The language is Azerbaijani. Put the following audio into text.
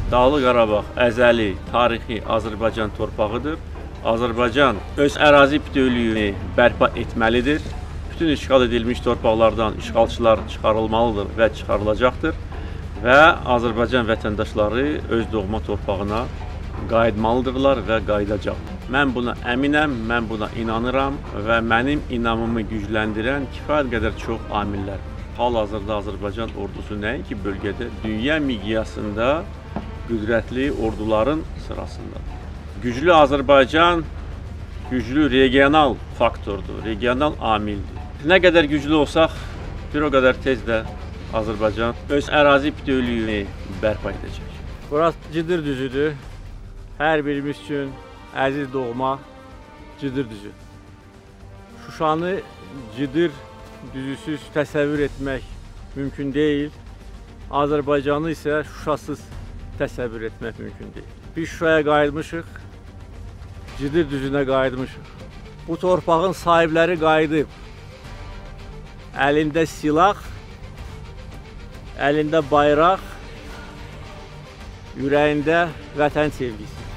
Dağlıq Qarabağ əzəli, tarixi Azərbaycan torpağıdır. Azərbaycan öz ərazi bütövlüyünü bərpa etməlidir. Bütün işğal edilmiş torpaqlardan işğalçılar çıxarılmalıdır və çıxarılacaqdır. Və Azərbaycan vətəndaşları öz doğma torpağına qayıtmalıdırlar və qayıdacaqdır. Mən buna əminəm, mən buna inanıram və mənim inamımı gücləndirən kifayət qədər çox amillər. Hal-hazırda Azərbaycan ordusu nəinki bölgədə, dünya miqyasında qüdrətli orduların sırasındadır. Güclü Azərbaycan, güclü regional faktordur, regional amildir. Nə qədər güclü olsaq, bir o qədər tez də Azərbaycan öz ərazi bütövlüyünü bərpa edəcək. Burası Cıdır düzüdür. Hər birimiz üçün əziz doğma Cıdır düzü. Şuşanı Cıdır düzüsüz təsəvvür etmək mümkün deyil. Azərbaycanı isə Şuşasız təsəvvür etmək mümkün deyil. Biz Şuşaya qayıtmışıq, Cıdır düzünə qayıtmışıq. Bu torpağın sahibləri qayıdıb. Əlində silah, əlində bayraq, ürəyində vətən sevgisi.